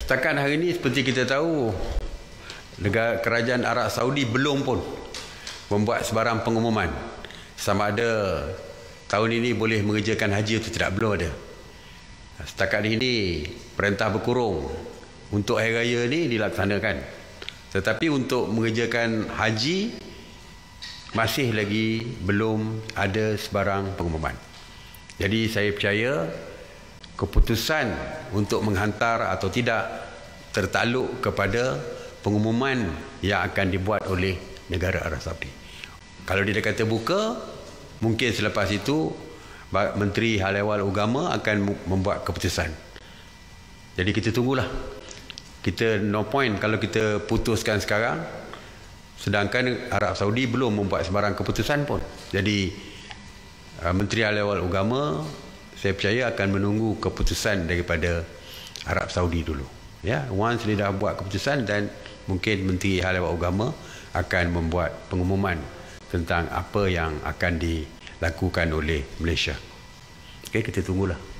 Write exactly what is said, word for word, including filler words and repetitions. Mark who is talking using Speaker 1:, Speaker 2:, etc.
Speaker 1: setakat hari ini seperti kita tahu, negara kerajaan Arab Saudi belum pun membuat sebarang pengumuman sama ada tahun ini boleh mengerjakan haji atau tidak, belum ada. Setakat ini perintah berkurung untuk hari raya ni dilaksanakan, tetapi untuk mengerjakan haji masih lagi belum ada sebarang pengumuman. Jadi saya percaya keputusan untuk menghantar atau tidak tertakluk kepada pengumuman yang akan dibuat oleh negara Arab Saudi. Kalau dia kata buka, mungkin selepas itu Menteri Hal Ehwal Agama akan membuat keputusan. Jadi kita tunggulah. Kita no point kalau kita putuskan sekarang, sedangkan Arab Saudi belum membuat sebarang keputusan pun. Jadi Menteri Hal Ehwal Agama, saya percaya akan menunggu keputusan daripada Arab Saudi dulu. Ya, once dia dah buat keputusan, dan mungkin Menteri Hal Ehwal Agama akan membuat pengumuman tentang apa yang akan dilakukan oleh Malaysia. Okey, kita tunggulah.